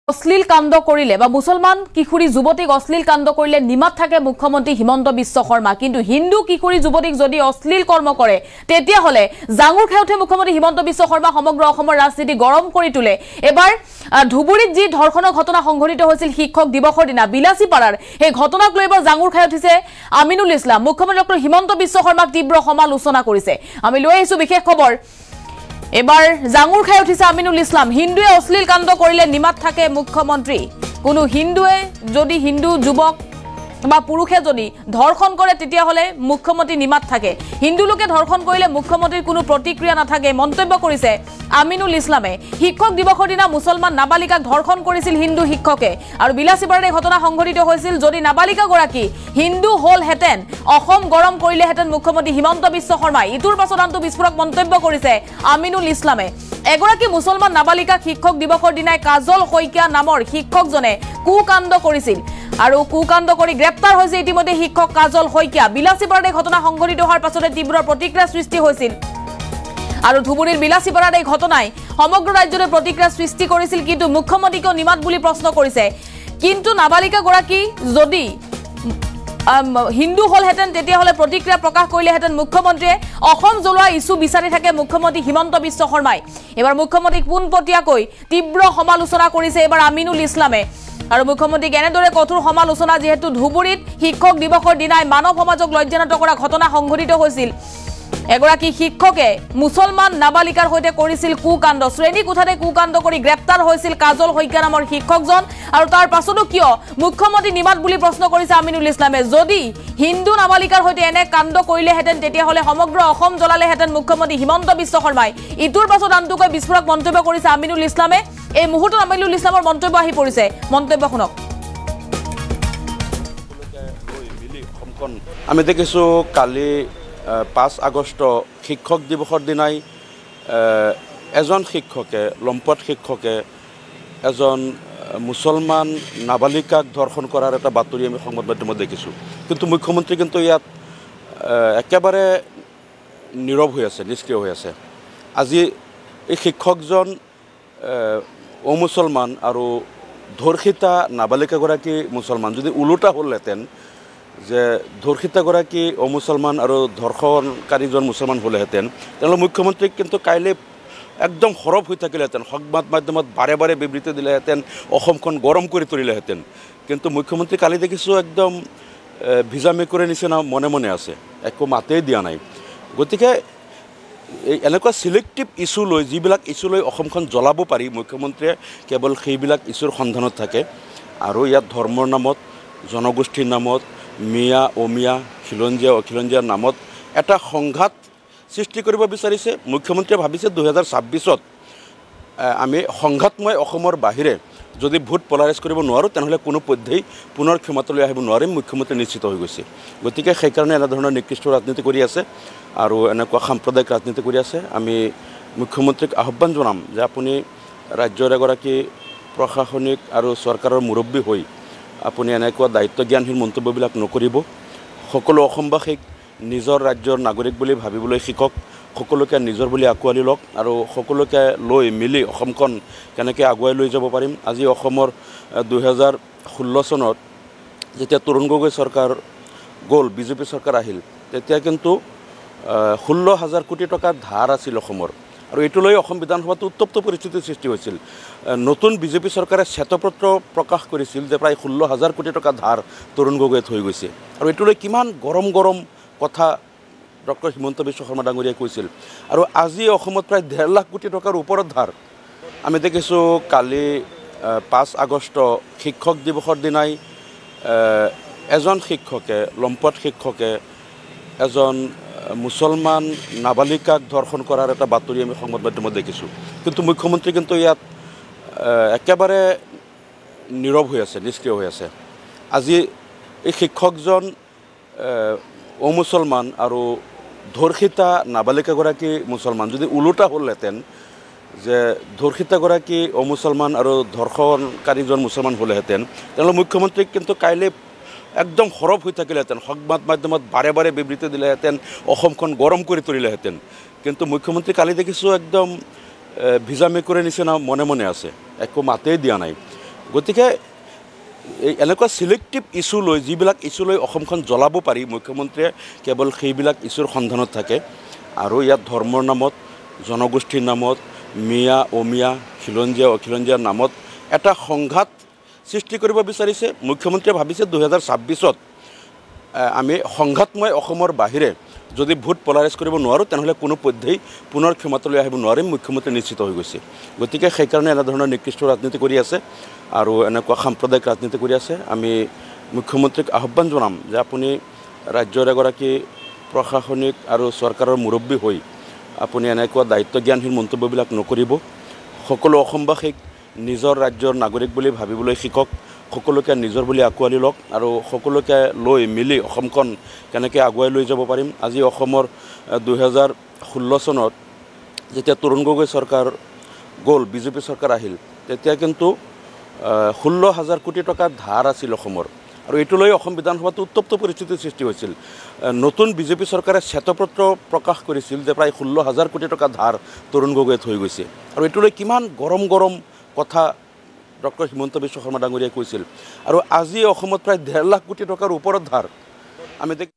অশ্লীল কাণ্ড কৰিলে বা মুছলমান কিশোৰী যুৱতীক অশ্লীল কাণ্ড কৰিলে নিমাত থাকে মুখ্যমন্ত্ৰী হিমন্ত বিশ্ব শৰ্মা কিন্তু হিন্দু কিশোৰী যুৱতীক যদি অশ্লীল কৰ্ম কৰে তেতিয়া হলে জাঙুৰ খাই উঠে মুখ্যমন্ত্ৰী হিমন্ত বিশ্ব শৰ্মা সমগ্ৰ অসমৰ ৰাজনীতি গৰম কৰি তোলে এবাৰ ধুবুৰীত যি ধৰ্ষণৰ ঘটনা সংঘটিত হৈছিল শিক্ষক দিৱসৰ দিনা বিলাসীপাৰাৰ এই ঘটনাক লৈ এবাৰ জাঙুৰ খাই উঠিছে আমিনুল ইছলাম মুখ্যমন্ত্ৰী ডক্টৰ হিমন্ত বিশ্ব শৰ্মাক তীব্ৰ সমালোচনা কৰিছে আমি লৈ আহিছো বিশেষ খবৰ এবাৰ জাঙুৰ খাই উঠিছে আমিনুল ইছলাম হিন্দুৱে অশ্লীল কাণ্ড কৰিলে নিমাত থাকে মুখ্যমন্ত্ৰী কোনো হিন্দুৱে যদি হিন্দু যুৱক বা পুৰুষে যদি ধৰ্ষণ কৰে তেতিয়া হলে মুখ্যমন্ত্ৰী নিমাত থাকে হিন্দু লোকে ধৰ্ষণ কৰিলে মুখ্যমন্ত্ৰীৰ কোনো প্ৰতিক্ৰিয়া নাথাকে মন্তব্য কৰিছে আমিনুল ইছলামে শিক্ষক দিৱসৰ দিনা মুছলমান নাবালিকাক ধৰ্ষণ কৰিছিল হিন্দু শিক্ষকে আৰু বিলাসীপাৰাৰ এই ঘটনা সংঘটিত হৈছিল যদি নাবালিকা গৰাকী হিন্দু হল হেতেন অসম গৰম কৰিলে হেতেন মুখ্যমন্ত্ৰী হিমন্ত বিশ্ব শৰ্মাই ইটোৰ পাছত আনটো বিস্ফোৰক মন্তব্য কৰিছে আমিনুল ইছলামে এগৰাকী মুছলমান নাবালিকাক শিক্ষক দিৱসৰ দিনাই কাজল শইকীয়া নামৰ শিক্ষকজনে কুকাণ্ড কৰিছিল আৰু কুকাণ্ড কৰি গ্ৰেপ্তাৰ হৈছে ইতিমধ্যে শিক্ষক কাজল শইকীয়া বিলাসীপাৰাৰ এই ঘটনা সংঘটিত হোৱাৰ পাছতে তীব্ৰ প্ৰতিক্ৰিয়া সৃষ্টি হৈছিল আৰু ধুবুৰীৰ বিলাসীপাৰাৰ এই ঘটনাই সমগ্ৰ ৰাজ্যতে প্ৰতিক্ৰিয়া সৃষ্টি কৰিছিল কিন্তু মুখ্যমন্ত্ৰীক নিমাত বুলি প্ৰশ্ন কৰিছে কিন্তু নাবালিকা গৰাকী যদি হিন্দু হল হেতেন তেতিয়া হলে প্ৰতিক্ৰিয়া প্ৰকাশ কৰিলে হেতেন মুখ্যমন্ত্ৰীয়ে অসম জ্বলোৱা ইছ্যু বিচাৰি থাকে মুখ্যমন্ত্ৰী হিমন্ত বিশ্ব শৰ্মাই এবাৰ মুখ্যমন্ত্ৰীক পোনপটীয়াকৈ তীব্ৰ সমালোচনা কৰিছে এবাৰ আমিনুল ইছলামে আৰু মুখ্যমন্ত্ৰীক এনেদৰে কঠোৰ সমালোচনা যেহেতু ধুবুৰীত শিক্ষক দিৱসৰ দিনাই মানৱ সমাজক লজ্জানত কৰা ঘটনা সংঘটিত হৈছিল এগৰাকী শিক্ষকে মুছলমান নাবালিকাৰ সৈতে কৰিছিল কুকাণ্ড শ্ৰেণী কোঠাতে কুকাণ্ড কৰি গ্ৰেপ্তাৰ হৈছিল কাজল শইকীয়া নামৰ শিক্ষকজন আৰু তাৰ পাছতো কিয় মুখ্যমন্ত্ৰী নিমাত বুলি প্ৰশ্ন কৰিছে আমিনুল ইছলামে যদি হিন্দু নাবালিকাৰ সৈতে এনে কাণ্ড কৰিলে হেতেন তেতিয়া হলে সমগ্ৰ অসম জ্বলালে হেতেন মুখ্যমন্ত্ৰী হিমন্ত বিশ্ব শৰ্মাই ইটোৰ পাছত আনটোকৈ বিস্ফোৰক মন্তব্য কৰিছে আমিনুল ইছলামে এই মুহূৰ্তত আমিনুল ইছলামৰ মন্তব্য আহি পৰিছে মন্তব্য শুনক আমি দেখিছো কালি 5 আগষ্ট শিক্ষক দিৱসৰ দিনাই এজন শিক্ষকে লম্পট শিক্ষকে এজন মুছলমান নাবালিকাক ধৰ্ষণ কৰাৰ এটা বাতৰি আমি সংবাদ মাধ্যমত দেখিছোঁ কিন্তু মুখ্যমন্ত্ৰী কিন্তু ইয়াত একেবাৰে নীৰৱ হৈ আছে নিষ্ক্ৰিয় হৈ আছে আজি এই শিক্ষকজন অমুছলমান আৰু ধৰ্ষিতা নাবালিকাগৰাকী মুছলমান যদি ওলোটা হ'লহেঁতেন যে ধৰ্ষিতাগৰাকী অমুছলমান আৰু ধৰ্ষণকাৰীজন মুছলমান হ'লেহেঁতেন তেওঁলোকে মুখ্যমন্ত্ৰীক কিন্তু কাইলৈ একদম সৰব হৈ থাকিলেহেঁতেন সংবাদ মাধ্যমত বাৰে বাৰে বিবৃতি দিলেহেঁতেন অসমখন গৰম কৰি তুলিলেহেঁতেন কিন্তু মুখ্যমন্ত্ৰী কালি দেখিছোঁ একদম ভিজা মেকুৰীৰ নিচিনা মনে মনে আছে একো মাতেই দিয়া নাই গতিকে এই এনেকুৱা চিলেক্টিভ ইছ্যু লৈ যিবিলাক ইছ্যু লৈ অসমখন জ্বলাব পাৰি মুখ্যমন্ত্ৰীয়ে কেৱল সেইবিলাক ইছ্যুৰ সন্ধানত থাকে আৰু ইয়াত ধৰ্মৰ নামত জনগোষ্ঠীৰ নামত মিয়া অমিয়া খিলঞ্জীয়া অখিলঞ্জীয়াৰ নামত এটা সংঘাত সৃষ্টি কৰিব বিচাৰিছে মুখ্যমন্ত্ৰীয়ে ভাবিছে 2026ত আমি সংঘাতময় অসমৰ বাহিৰে যদি ভোট পলাৰাইজ কৰিব নোৱাৰোঁ তেনেহ'লে কোনো পধ্যেই পুনৰ ক্ষমতালৈ আহিব নোৱাৰিম মুখ্যমন্ত্ৰী নিশ্চিত হৈ গৈছে গতিকে সেইকাৰণে এনেধৰণৰ নিকৃষ্ট ৰাজনীতি কৰি আছে আৰু এনেকুৱা সাম্প্ৰদায়িক ৰাজনীতি কৰি আছে আমি মুখ্যমন্ত্ৰীক আহ্বান জনাম যে আপুনি ৰাজ্যৰ এগৰাকী প্ৰশাসনিক আৰু চৰকাৰৰ মুৰব্বী হৈ আপুনি এনেকুৱা দায়িত্ব জ্ঞানহীন মন্তব্যবিলাক নকৰিব সকলো অসমবাসীক নিজৰ ৰাজ্যৰ নাগৰিক বুলি ভাবিবলৈ শিকক সকলোকে নিজৰ বুলি আঁকোৱালি লওক আৰু সকলোকে লৈ মিলি অসমখন কেনেকৈ আগুৱাই লৈ যাব পাৰিম আজি অসমৰ 2016 চনত যেতিয়া তৰুণ গগৈ চৰকাৰ গ'ল বিজেপি চৰকাৰ আহিল তেতিয়া কিন্তু 16,000 কোটি টকাৰ ধাৰ আছিল অসমৰ আৰু এইটো লৈ অসম বিধানসভাত উত্তপ্ত পৰিস্থিতিৰ সৃষ্টি হৈছিল নতুন বিজেপি চৰকাৰে শ্বেতপত্ৰ প্ৰকাশ কৰিছিল যে প্ৰায় 16,000 কোটি টকা ধাৰ তৰুণ গগৈয়ে থৈ গৈছে আৰু এইটো লৈ কিমান গৰম গৰম কথা ডক্টৰ হিমন্ত বিশ্ব শৰ্মা ডাঙৰীয়াই কৈছিল আৰু আজি অসমত প্ৰায় 1.5 লাখ কোটি টকাৰ ওপৰত ধাৰ আমি দেখিছোঁ কালি 5 আগষ্ট শিক্ষক দিৱসৰ দিনাই এজন শিক্ষকে লম্পট শিক্ষকে এজন মুছলমান নাবালিকাক ধৰ্ষণ কৰাৰ এটা বাতৰি আমি সংবাদ মাধ্যমত দেখিছোঁ কিন্তু মুখ্যমন্ত্ৰী কিন্তু ইয়াত একেবাৰে নীৰৱ হৈ আছে নিষ্ক্ৰিয় হৈ আছে আজি এই শিক্ষকজন অমুছলমান আৰু ধৰ্ষিতা নাবালিকাগৰাকী মুছলমান যদি ওলোটা হ'লহেঁতেন যে ধৰ্ষিতাগৰাকী অমুছলমান আৰু ধৰ্ষণকাৰীজন মুছলমান হ'লেহেঁতেন তেওঁলোকে মুখ্যমন্ত্ৰীক কিন্তু কাইলৈ একদম সৰব হৈ থাকিলেহেঁতেন সংবাদ মাধ্যমত বাৰে বাৰে বিবৃতি দিলেহেঁতেন অসমখন গৰম কৰি তুলিলেহেঁতেন কিন্তু মুখ্যমন্ত্ৰী কালি দেখিছোঁ একদম ভিজা মেকুৰীৰ নিচিনা মনে মনে আছে একো মাতেই দিয়া নাই গতিকে এনেকুৱা চিলেক্টিভ ইছ্যু লৈ যিবিলাক ইছ্যু লৈ অসমখন জ্বলাব পাৰি মুখ্যমন্ত্ৰীয়ে কেৱল সেইবিলাক ইছ্যুৰ সন্ধানত থাকে আৰু ইয়াত ধৰ্মৰ নামত জনগোষ্ঠীৰ নামত মিয়া অমিয়া খিলঞ্জীয়া অখিলঞ্জীয়াৰ নামত এটা সংঘাত সৃষ্টি কৰিব বিচাৰিছে মুখ্যমন্ত্ৰীয়ে ভাবিছে 2026ত আমি সংঘাতময় অসমৰ বাহিৰে যদি ভোট পলাৰাইজ কৰিব নোৱাৰোঁ তেনেহ'লে কোনো পধ্যেই পুনৰ ক্ষমতালৈ আহিব নোৱাৰিম মুখ্যমন্ত্ৰী নিশ্চিত হৈ গৈছে গতিকে সেইকাৰণে এনেধৰণৰ নিকৃষ্ট ৰাজনীতি কৰি আছে আৰু এনেকুৱা সাম্প্ৰদায়িক ৰাজনীতি কৰি আছে আমি মুখ্যমন্ত্ৰীক আহ্বান জনাম যে আপুনি ৰাজ্যৰ এগৰাকী প্ৰশাসনিক আৰু চৰকাৰৰ মুৰব্বী হৈ আপুনি এনেকুৱা দায়িত্বজ্ঞানহীন মন্তব্যবিলাক নকৰিব সকলো অসমবাসীক নিজৰ ৰাজ্যৰ নাগৰিক বুলি ভাবিবলৈ শিকক সকলোকে নিজৰ বুলি আঁকোৱালি লওক আৰু সকলোকে লৈ মিলি অসমখন কেনেকৈ আগুৱাই লৈ যাব পাৰিম আজি অসমৰ 2016 চনত যেতিয়া তৰুণ গগৈ চৰকাৰ গ'ল বিজেপি চৰকাৰ আহিল তেতিয়া কিন্তু 16,000 কোটি টকাৰ ধাৰ আছিল অসমৰ আৰু এইটো লৈ অসম বিধানসভাত উত্তপ্ত পৰিস্থিতিৰ সৃষ্টি হৈছিল নতুন বিজেপি চৰকাৰে শ্বেতপত্ৰ প্ৰকাশ কৰিছিল যে প্ৰায় 16,000 কোটি টকা ধাৰ তৰুণ গগৈয়ে থৈ গৈছে আৰু এইটো লৈ কিমান গৰম গৰম কথা ডক্টৰ হিমন্ত বিশ্ব শৰ্মা ডাঙৰীয়াই কৈছিল আৰু আজি অসমত প্ৰায় 1.5 লাখ কোটি টকাৰ ওপৰত ধাৰ আমি